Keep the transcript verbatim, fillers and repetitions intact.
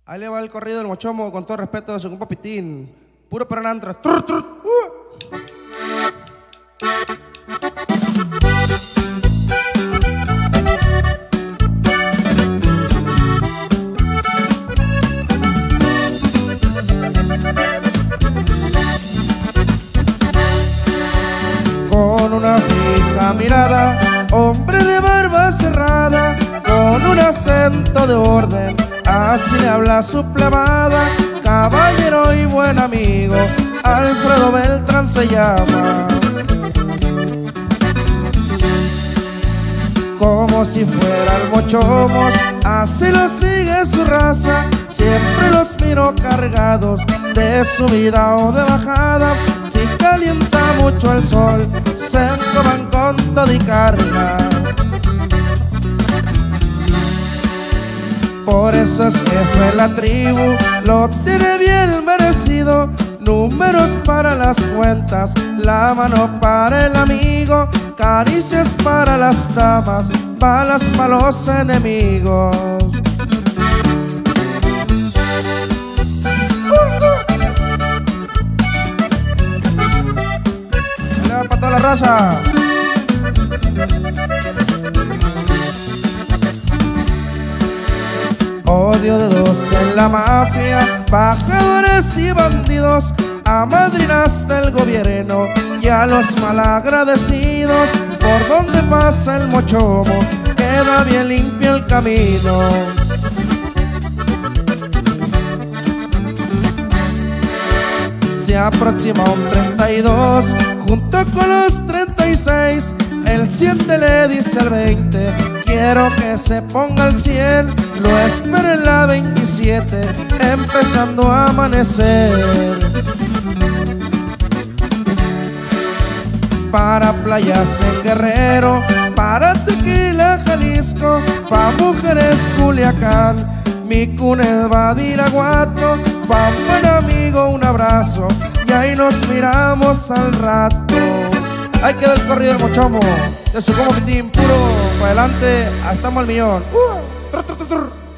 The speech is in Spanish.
Ahí le va el corrido del Mochomo con todo respeto de su compa Pitín. Puro peronantra. Trur, trur, uh. Con una fija mirada, hombre de barba cerrada, con un acento de orden, así le habla su plebada. Caballero y buen amigo, Alfredo Beltrán se llama. Como si fueran mochomos, así lo sigue su raza. Siempre los miro cargados de subida o de bajada. Si calienta mucho el sol, se encoban con todo y carga. Por eso es jefe la tribu, lo tiene bien merecido. Números para las cuentas, la mano para el amigo, caricias para las damas, balas para los enemigos. ¡Dale para toda la raza! Odio de dos en la mafia, bajadores y bandidos, amadrinaste el gobierno y a los malagradecidos. Por donde pasa el Mochomo, queda bien limpio el camino. Se aproxima un treinta y dos, junto con los treinta y seis. El siete le dice al veinte, quiero que se ponga el cien. Lo espera en la veintisiete, empezando a amanecer. Para playas en Guerrero, para Tequila, Jalisco, pa' mujeres Culiacán, mi cuna es Badiraguato. Pa' un buen amigo un abrazo y ahí nos miramos al rato. Ahí quedó el corrido del Mochomo, de su compa Pitín, puro para adelante, estamos al millón. Uh, trur, trur, trur.